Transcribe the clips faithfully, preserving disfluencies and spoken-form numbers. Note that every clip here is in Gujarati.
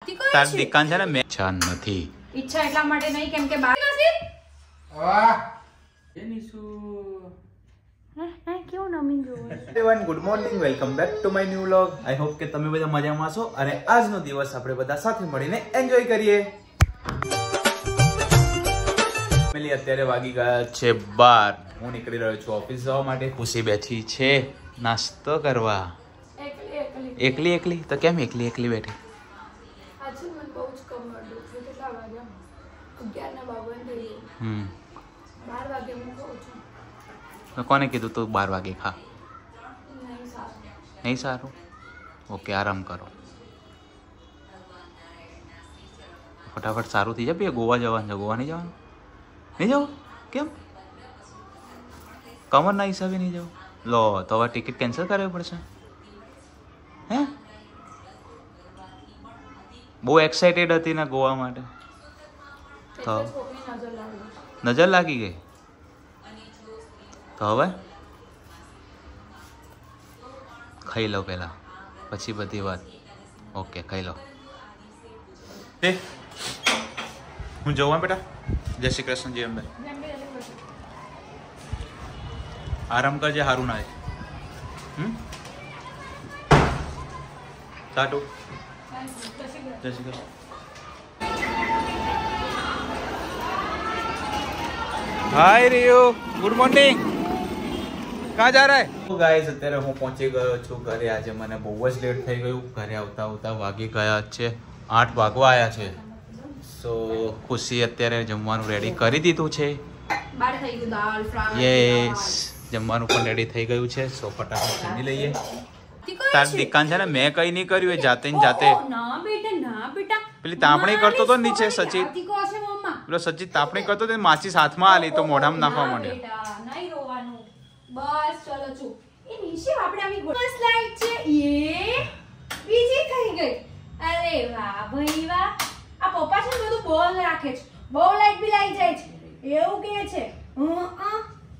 તાર દીકાન છે ને મેં ઈચ્છા નથી. ઈચ્છા એટલા માટે નહીં કેમ કે બાર કેવું નમી ગયું. Everyone good morning, welcome back to my new vlog. I hope કે તમે બધા મજામાં છો અને આજનો દિવસ આપણે બધા સાથે મળીને એન્જોય કરીએ. ફેમિલી અત્યારે વાગી ગયા છે બાર. હું નીકળી રહ્યો છું ઓફિસ જવા માટે. ખુશી બેઠી છે નાસ્તો કરવા. એકલી એકલી તો કેમ એકલી એકલી બેઠી? હમ કોને કીધું તું બાર વાગે ખા? નહીં સારું. ઓકે, આરામ કરો. ફટાફટ સારું થઈ જાય. ગોવા જવાનું છે. ગોવા નહીં જવાનું? નહીં જવું? કેમ? કમરના હિસાબે નહીં જવું? લો તો હવે ટિકિટ કેન્સલ કરવી પડશે. હે બહુ એક્સાઇટેડ હતી ને ગોવા માટે. તો નજર લાગી ગઈ તો હવે ખાઈ લો પહેલા, પછી બધી વાત. ઓકે, ખાઈ લો. એ હું જવું બેટા. જય શ્રી કૃષ્ણ. જી અંબે. આરામ કરજે, સારું ના હમ સાટું. જય Shri Krishna. Hi Rio, good morning. કहाँ जा रहा है? तो गाइस અત્યારે હું પહોંચી ગયો છું ઘરે. આજે મને બહુ જ લેટ થઈ ગયું. ઘરે આવતા આવતા વાગી ગયા છે આઠ વાગવા આવ્યા છે. સો ખુશી અત્યારે જમવાનું રેડી કરી દીધું છે. બાર થઈ ગયું દાળ ફ્રાય. યસ, જમવાનું પણ રેડી થઈ ગયું છે. સો ફટાફટ જમી લઈએ. તાર દીકાન છે ને મેં કઈ નહીં કર્યું, એ જાતે ને જાતે. ના બેટા, ના બેટા. પેલી તાપણી કરતો તો નીચે સચિત. પેલો સચિત તાપણી કરતો તો માચી સાથમાં આલી તો મોઢામાં નાખવા માંડ્યો. નહીં રોવાનું. બસ ચલો ચૂપ. એ નીચે આપણે આવી ગોળ સ્લાઇડ છે. યે બીજી થઈ ગઈ. અરે વાહ ભાઈ વાહ. આ પપ્પા છે બધું બોલ રાખે છે. બહુ લાઈટ બી લાઈ જાય છે એવું કે છે. હું આ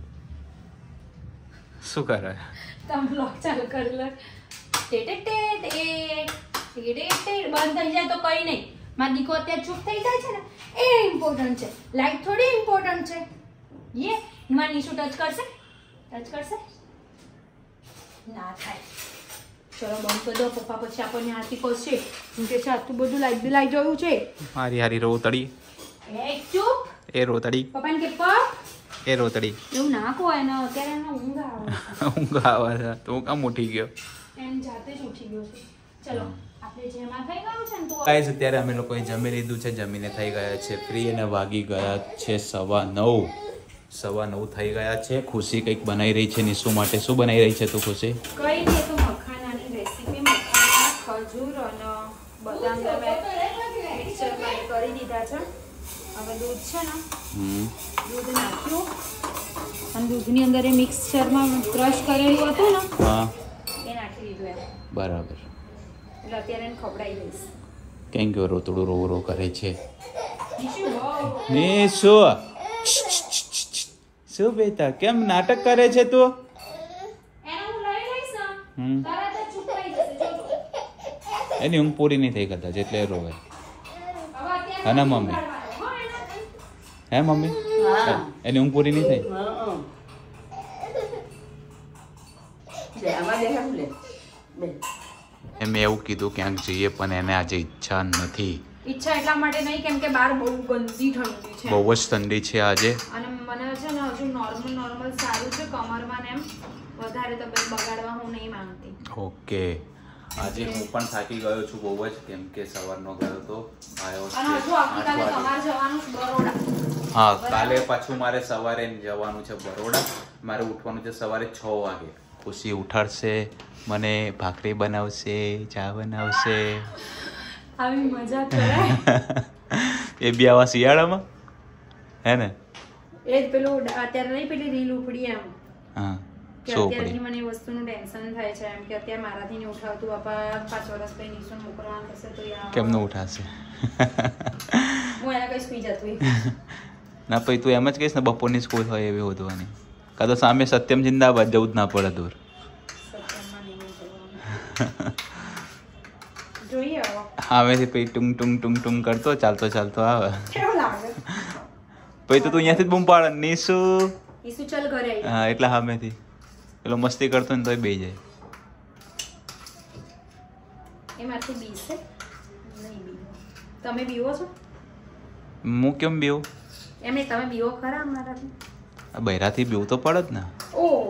શું કરે? તમ બ્લોગ ચાલુ કરી લે. ટે ટે ટે ટે ટે ટે બંધ થઈ જાય તો કઈ નહીં. માર દીકો અત્યારે ચૂપ થઈ જાય છે ને એ ઇમ્પોર્ટન્ટ છે. લાઈટ થોડી ઇમ્પોર્ટન્ટ છે. યે માર નીચું ટચ કરશે? ટચ કરશે? ના થાય. ચલો બંધ કરી દો. પપ્પા પછી આપણને આરતી કરશે. હું કે છે આટલું બધું લાઈટ બી લાઈ જોયું છે. હારી હારી રોતડી. એ ચૂપ. એ રોતડી. પપ્પાને કે પપ. એ રોતડી. એવું ના કહો એને. અત્યારે એને ઊંઘ આવે. ઊંઘ આવે છે તો હું કામ ઉઠી ગયો? એમ જાતે જ ઉઠી ગયો છે. ચલો આપણે જેમાં થઈ ગયું છે ને તો ગાઈસ અત્યારે અમે લોકોએ જમી લીધું છે. જમીને થઈ ગયા છે ફ્રી અને વાગી ગયા છે સવા નવ. સવા નવ થઈ ગયા છે. ખુશી કંઈક બનાવી રહી છે નિશુ માટે. શું બનાવી રહી છે તું ખુશી? કઈ નહીં, તો મખાનાની રેસીપી. મખાના, ખજૂર અને બદામ મેં મિક્સરમાં કરી દીધા છે. હવે દૂધ છે ને, દૂધ નાખ્યું અને દૂધની અંદર એ મિક્સચરમાં ક્રશ કરેલું હતું ને, હા, એ નાખી દીધું એમ. બરાબર. એટલે અત્યારે એને ખવડાવી દઈશ. કેમ કે રોતડું રો રો કરે છે નિશુ બહુ નિશુ. શું બેટા કેમ નાટક કરે છે તું? એને હું લઈ લઈશ ને હમ તરત જ ચૂપ થઈ જશે. જોજો એની ઊંઘ પૂરી નહીં થઈ કદાચ એટલે રોવે. હવે અત્યારે હા ના મમ્મી? હો એને હે મમ્મી? એની ઊંઘ પૂરી નહીં થઈ? એમ એવું કીધું ક્યાંક જઈએ પણ એને આજે ઈચ્છા નથી. ઈચ્છા એટલા માટે નહીં કેમ કે બહાર બહુ ગંદી ઠંડી છે. બહુ જ ઠંડી છે આજે. અને મને છે ને હજુ નોર્મલ નોર્મલ સારું છે કમરમાં ને એમ. વધારે તબિયત બગાડવા હું નહીં માંગતી. ઓકે, આજે હું પણ થાકી ગયો છું બહુ જ કેમ કે સવારનો ગયો તો આવ્યો અને હજુ આવતીકાલે તમારે જવાનું છે બરોડા. હા, કાલે પાછું મારે સવારે જવાનું છે બરોડા. મારે ઉઠવાનું છે સવારે છ વાગે. ખુશી ઉઠાડશે મને, ભાખરી બનાવશે, ચા બનાવશે. આવી મજા કરાય. એ બી આવા શિયાળામાં હે ને? એ જ પેલું અત્યારે નહીં પેલી રીલ ઉપડી એમ. હા, કે અત્યારથી મને એ વસ્તુનું ટેન્શન થાય છે એમ કે અત્યારે મારાથી નહીં ઉઠાવતું. બાપા પાંચ વર્ષ પછી નિશુને મોકલવાનું થશે તો યાર કેમનું ઉઠાશે? હું એને કઈ સુઈ જતું. ના પછી તું એમ જ કહીશ ને બપોરની સ્કૂલ હોય એવી હોદવાની. કાં તો સામે સત્યમ જિંદાબાદ જવું જ ના પડે દૂર. સત્યમમાં નહીં જવાનું. જોઈએ હવે આવેથી પછી ટુંગ ટુંગ ટુંગ ટુંગ કરતો ચાલતો ચાલતો આવે. કેવો લાગે? પછી તો તું અહીંયાથી જ બૂમ પાડે નીસુ ઈસુ ચલ ઘરે આવી. હા એટલે સામેથી પેલો મસ્તી કરતો ને તોય બેહી જાય. એમાંથી બીસ છે નહીં બીવો. તમે બીવો છો? હું કેમ બીવું? એમને તમે બીવો ખરા મારાથી? આ બૈરાથી બીવું તો પડે જ ને. ઓહો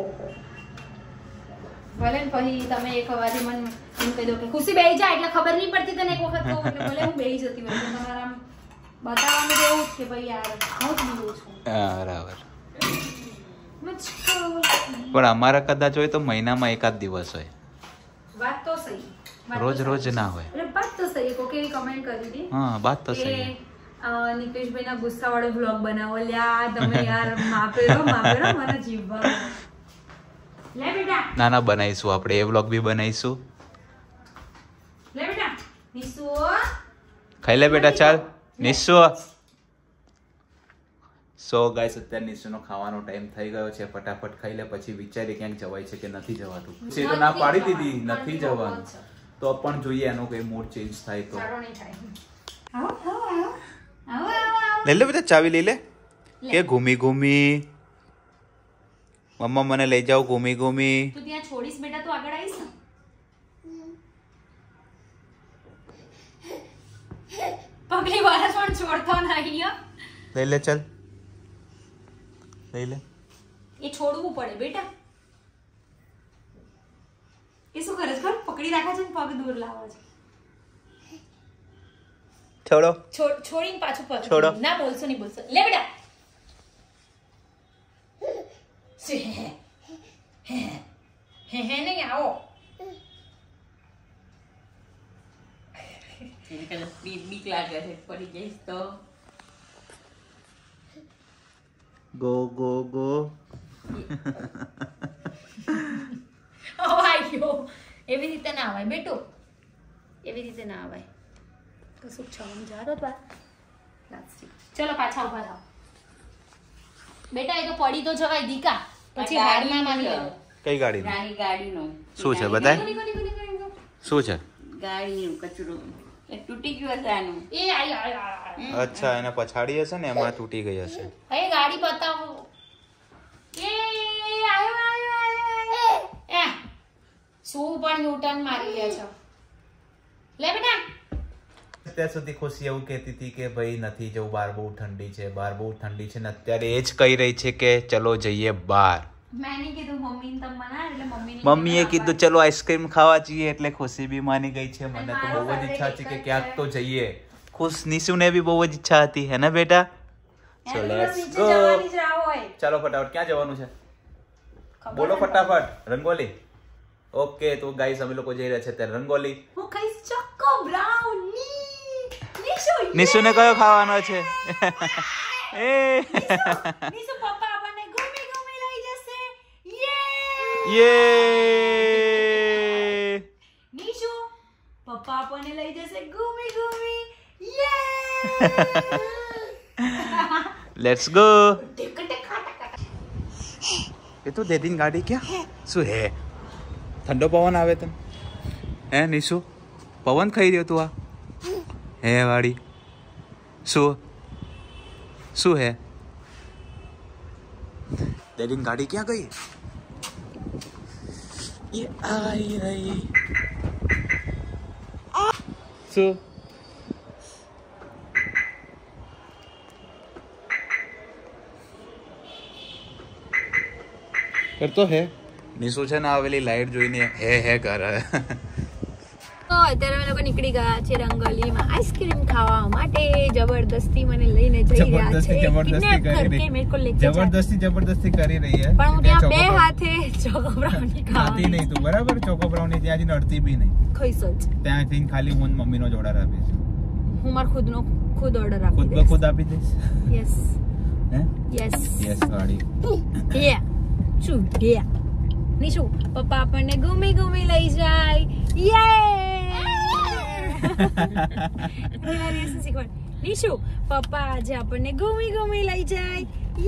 ભલે ને પછી તમે એક અવાજે મને એમ કહી દો કે ખુશી બેહી જાય એટલે ખબર નહીં પડતી તને એક વખત કહું એટલે ભલે હું બેહી જતી હોય તો તમારે આમ બતાવવાનું એવું જ કે ભાઈ યાર હું જ બીવું છું. બરાબર. મુझको પણ અમારા કદાચ હોય તો મહિનામાં એકાદ દિવસ હોય. વાત તો સહી. વાત તો રોજ સહી. રોજ ના હોય. એટલે વાત તો સહી. કોકે કમેન્ટ કરી હતી હા વાત તો કે સહી. નિકેશભાઈ ના ગુસ્સા વાળો વ્લોગ બનાવો. લ્યા તમે યાર માપેરો માપેરો મને જીવવા. લે બેટા ના ના બનાવીશું આપણે એ વ્લોગ બી બનાવીશું. લે બેટા નિશુ ખાઈ લે બેટા ચાલ નિશુ. સો ગાઈસ અત્યારે નિશુનો ખાવાનો ટાઈમ થઈ ગયો છે. ફટાફટ ખાઈ લે પછી વિચારીએ ક્યાંક જવાય છે કે નથી જવાતું. છે તો ના પાડી દીધી નથી જવાનું તો પણ જોઈએ એનો કોઈ મૂડ ચેન્જ થાય તો. સારો નહીં થાય. આવો આવો આવો આવો આવો લઈ લે બેટા ચાવી લઈ લે કે ઘૂમી ઘૂમી મમ્મા મને લઈ જાઓ ઘૂમી ઘૂમી. તું ત્યાં છોડીશ બેટા તું આગળ આવીશ ને. પગલી વાળા પણ છોડતો નહીં હો. લઈ લે ચાલ લઈ લે. એ છોડવું પડે બેટા. એ શું કરે છે ખબર? પકડી રાખે છે ને પગ દૂર લાવે છે. છોડો છોડ છોડીને પાછું પગ છોડો. ના બોલશો નહીં બોલશો. લે બેટા હે હે હે હે નહીં આવો. બીક લાગે છે પડી જઈશ તો. Go go go. આવાયો એવી રીતે ના આવાય બેટો. એવી રીતે ના આવાય. કશું છમ જાતો બા. પ્લાસ્ટિક. ચલો પાછા ઉભા થાઓ. બેટા એ તો પડી તો જવાય દીકા. પછી હાર ના માની લેવો. કઈ ગાડી નાની ગાડીનું શું છે બતાય શું છે? ગાડીનું કચરો એ તૂટી ગયું હશે આનું. એ આઈ આઈ આઈ. અચ્છા એને પછાડી હશે ને એમાં તૂટી ગઈ હશે. એ ગાડી બતાવો. એ આયો આયો આયો. એ શું પણ યુટર્ન મારી લે છે. લે બેટા અત્યાર સુધી ખુશી એવું કહેતી હતી કે ભાઈ નથી જવું બહાર બહુ ઠંડી છે બહાર બહુ ઠંડી છે ને અત્યારે એ જ કહી રહી છે કે ચલો જઈએ બહાર. મેં નહીં કીધું મમ્મીને તમ મના એટલે મમ્મીને મમ્મીએ કીધું ચલો આઈસ્ક્રીમ ખાવા જઈએ એટલે ખુશી બી માની ગઈ છે. મને તો બહુ જ ઈચ્છા છે કે ક્યાંક તો જઈએ. ખુશ નિશુને બી બહુ જ ઈચ્છા હતી હે ને બેટા? So let's go. ચાલો ફટાફટ ક્યાં જવાનું છે બોલો ફટાફટ. રંગોલી. ઓકે તો ગાઈસ અમે લોકો જઈ રહ્યા છે ત્યારે રંગોલી. હું ખાઈશ ચોકો બ્રાઉની. નિશુ નિશુને કયો ખાવાનો છે? એ નિશુ પપ્પા આપણને ઘૂમી ઘૂમી લઈ જશે. યે યે નિશુ પપ્પા આપણને લઈ જશે ઘૂમી ઘૂમી. યે લેટ્સ ગો. એ તો દેદીન ગાડી ક્યાં શું હે? ઠંડો પવન આવે તને હે નિશુ? પવન ખાઈ રહ્યો તું આ હે વાડી? શું શું હે? દેદીન ગાડી ક્યાં ગઈ? ये आई रही શું કરતો હે? નિશુ છે ને આવેલી લાઈટ જોઈને હે હે કરે. તો અત્યારે અમે લોકો નીકળી ગયા છે રંગોલીમાં આઈસ્ક્રીમ ખાવા માટે. જબરદસ્તી મને લઈને જઈ રહ્યા છે. કિડનેપ કરકે મેરે को लेके જબરદસ્તી જબરદસ્તી કરી રહી હે. પણ હું ત્યાં બે હાથે ચોકો બ્રાઉની ખાતી નહીં તું બરાબર? ચોકો બ્રાઉની ત્યાંથી નડતી બી નહીં. ખઈશ જ. ત્યાંથી ખાલી હું મમ્મીનો જ ઓર્ડર આપીશ. હું મારો ખુદનો ખુદ ઓર્ડર આપી ખુદ દઈશ. ખુદ આપી દઈશ. યસ હે યસ યસ વાડી. હે શું હે નિશુ પપ્પા આપણને ઘૂમી ઘૂમી લઈ જાય. યે નિશુ પપ્પા આજે આપણને ઘૂમી ઘૂમી લઈ જાય.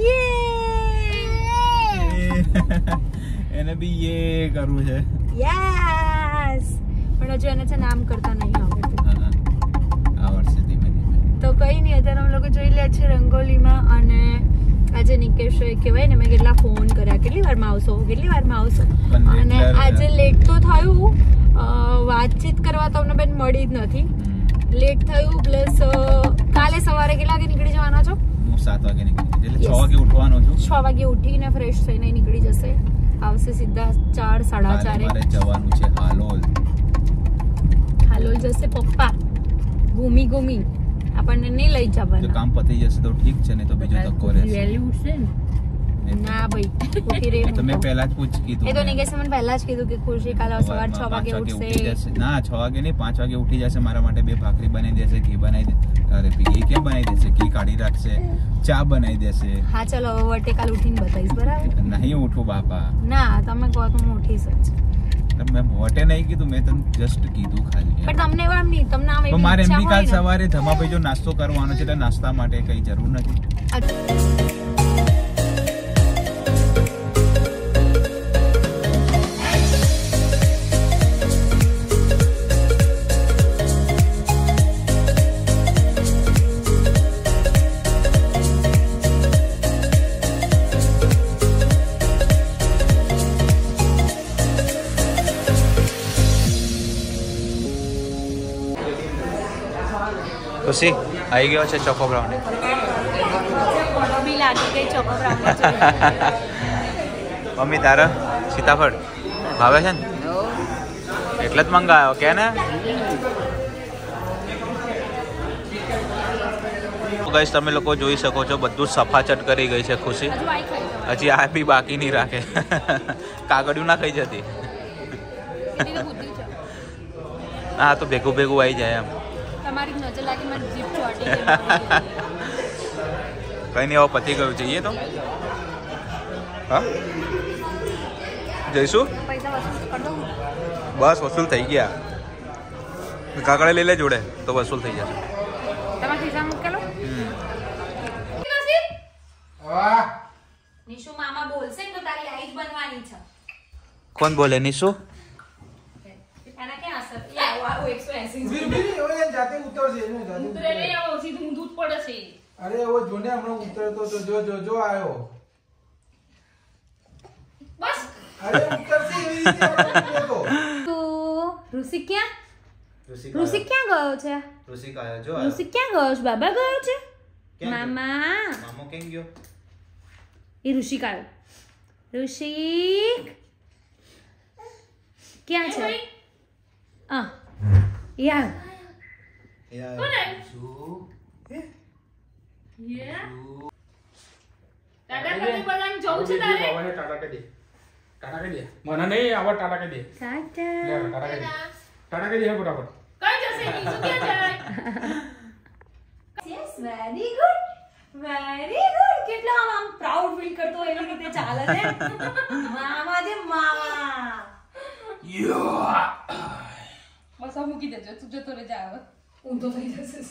યે એને બી યે કરવું છે. યસ પણ હજુ એને છે નામ કરતા નહીં આવડતું. અત્યારે અમે લોકો જોઈ રહ્યા છીએ રંગોલીમાં. અને આજે નિકેશ કહેવાય ને મેં કેટલા ફોન કર્યા, કેટલી વારમાં આવશો કેટલી વારમાં આવશો, અને આજે લેટ તો થયું. વાતચીત કરવા તો અમને બેન મળી જ નથી, લેટ થયું. પ્લસ કાલે સવારે કેટલા વાગે નીકળી જવાના છો? સાત વાગે નીકળી એટલે છ વાગે ઉઠવાનો છું. છ વાગે ઉઠીને ફ્રેશ થઈને નીકળી જશે, આવશે સીધા ચાર સાડા ચારે. મારે જવાનું છે હાલોલ. હાલોલ જશે પપ્પા, ઘૂમી ઘૂમી આપણને નહીં લઈ જવાના. જો કામ પતી જશે તો ઠીક છે, નહીં તો બીજો ધક્કો રહેશે. વહેલી ઉઠશે ને? ના ભાઈ, ઉઠી રહી. તમે પહેલા જ પૂછ કીધું. એ તો નિકેશે મને પહેલા જ કીધું કે ખુશી કાલે સવાર છ વાગે ઉઠશે. ના, છ વાગે નહીં, પાંચ વાગે ઉઠી જશે. મારા માટે બે ભાખરી બનાવી દેશે, ઘી બનાવી દે. અરે ઘી કેમ બનાવી દેશે? ઘી કાઢી રાખશે, ચા બનાવી દેશે. હા ચલો, વટે કાલ ઉઠીને બતાવીશ, બરાબર? નહીં ઉઠું બાપા. ના, તમે કહો તો હું ઉઠીશ જ. મેં વટે નહીં કીધું, મેં તને જસ્ટ કીધું ખાલી. પણ તમને એમ નહીં, તમને આમ એવી મારે એમ ઈચ્છા બી કાલ હોય ને. સવારે ધમાભાઈ જો નાસ્તો કરવાનો છે એટલે નાસ્તા માટે કઈ જરૂર નથી. ખુશી આવી ગયો છે ચોકો બ્રાઉન. બી લાગી ગઈ ચોકો બ્રાઉન. મમ્મી તારે સીતાફળ ભાવે છે ને એટલે જ મંગાયો કે ને. ગાઈસ તમે લોકો જોઈ શકો છો બધું સફાચટ કરી ગઈ છે ખુશી. હજી આ બી બાકી નહીં રાખે. કાગળિયું ના ખાઈ જતી. હા તો ભેગું ભેગું આવી જાય એમ. તમારી નજર લાગી મારી જીભ ચોટી ગઈ. કઈ નહીં, હવે પતી ગયું. જઈએ તો હા જઈશું. પૈસા વસૂલ કરી દઉં? બસ વસૂલ થઈ ગયા. કાગળે લઈ લે જોડે તો વસૂલ થઈ જશે. તમારા ખિસ્સા મૂકેલો. નિશુ મામા બોલશે ને તો તારી આઈ જ બનવાની છે. કોણ બોલે નિશુ? એના ક્યાં અસર? યા આવો એકસો એંસી. બીબી ઓય જાતે ઉતરશે એનો જાતે. ઉતરે ને આવો સીધું દૂધ પડશે. અરે ઓ જોને હમણાં ઉતરતો તો જો જો જો આયો. બસ અરે ઉતરશે એવી રીતે ઉતરતો તો. તો ઋષિ ક્યાં? ઋષિક ઋષિ ક્યાં ગયો છે? ઋષિક આયો જો. ઋષિ ક્યાં ગયો છે? બાબા ગયો છે? ક્યાં ગયો? મામા મામો કેમ ગયો? એ ઋષિક આવ્યો. ઋષિક ક્યાં છે? આ યા કોણ દાદા ખાલી બોલાને જવું છે તારે? બાબાને ટાટા કહી દે. ટાટા કહી દે. મને નહીં આવા ટાટા કહી દે. ટાટા લે ટાટા કહી દે. ટાટા કહી દે ફટાફટ. કઈ જશે? નીચે ક્યાં જાય? Yes very good very good. કેટલા આમ આમ પ્રાઉડ ફીલ કરતો એવી રીતે ચાલે છે. મામા જે મામા. બસ આ મૂકી દેજો, તું જતો રહે જા. હવે ઊંધો થઈ જશે.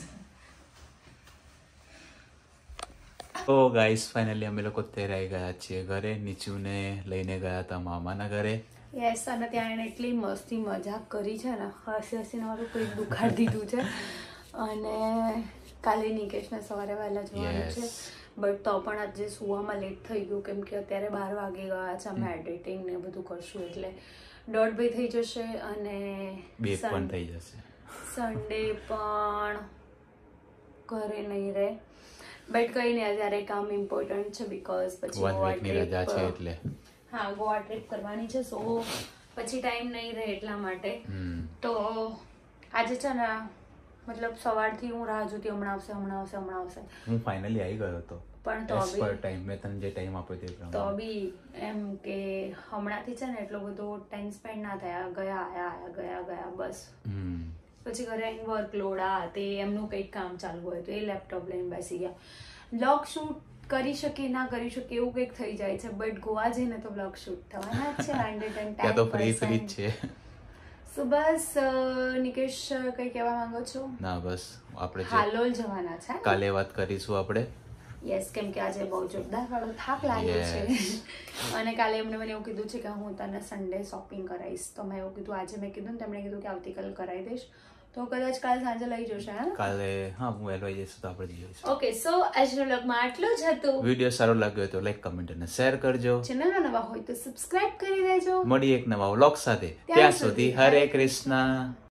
તો ગાઈસ ફાઇનલી અમે લોકો અત્યારે આવી ગયા છીએ ઘરે. નીચુને લઈને ગયા હતા મામાના ઘરે. યસ, અને ત્યાં એને એટલી મસ્તી મજાક કરી છે ને, હસી હસીને મારું કોઈ દુખાડી દીધું છે. અને કાલે નિકેશને સવારે વહેલા જવાનું છે, બટ તો પણ આજે સુવામાં લેટ થઈ ગયું કેમ કે અત્યારે બાર વાગે ગયા છે. અમે એડિટિંગ ને બધું કરશું એટલે દોઢ બે થઈ જશે. અને બે પણ થઈ જશે. સન્ડે પણ ઘરે નહીં રહે, બટ કઈ નહીં, અત્યારે કામ ઇમ્પોર્ટન્ટ છે બીકોઝ પછી વન વીકની રજા છે એટલે. હા, ગોવા ટ્રીપ કરવાની છે, સો પછી ટાઈમ નહીં રહે એટલા માટે. તો આજે છે ને મતલબ સવારથી હું રાહ જોતી, હમણાં આવશે હમણાં આવશે હમણાં આવશે. હું ફાઇનલી આવી ગયો હતો પણ તો એઝ પર ટાઈમ મેં તને જે ટાઈમ આપ્યો તે પ્રમાણે. તો બી એમ કે હમણાંથી છે ને એટલો બધો ટાઈમ સ્પેન્ડ ના થયા, ગયા આયા આયા ગયા ગયા બસ. પછી ઘરે આવીને વર્કલોડ આ તે એમનું કંઈક કામ ચાલુ હોય તો એ લેપટોપ લઈને બેસી ગયા. બ્લોગ શૂટ કરી શકીએ ના કરી શકીએ એવું કંઈક થઈ જાય છે, બટ ગોવા જઈને તો બ્લોગ શૂટ થવાના જ છે હંડ્રેડ એન્ડ ત્યાં તો ફ્રી ફ્રી જ છે. સો બસ નિકેશ કઈ કહેવા માંગો છો? ના બસ આપણે હાલોલ જવાના છે કાલે વાત કરીશું આપણે. યસ, કેમ કે આજે બહુ જોરદાર વાળો થાક લાગ્યો છે. અને કાલે એમને મને એવું કીધું છે કે હું તને સન્ડે શોપિંગ કરાવીશ, તો મેં એવું કીધું આજે મેં કીધું ને તેમણે કીધું કે આવતીકાલે કરાવી દઈશ. તો તો કદાચ કાલ સાંજે લઈ જશે હે કાલે હા હું વહેલો આવી જઈશ તો આપણે જઈશું. ઓકે સો આજના વ્લોગમાં આટલું જ હતું. વિડીયો સારો લાગ્યો હોય તો લાઈક કમેન્ટ અને શેર કરજો. ચેનલમાં નવા હોય તો સબસ્ક્રાઇબ કરી દેજો. મળીએ એક નવા વ્લોગ સાથે. ત્યાં સુધી હરે કૃષ્ણ.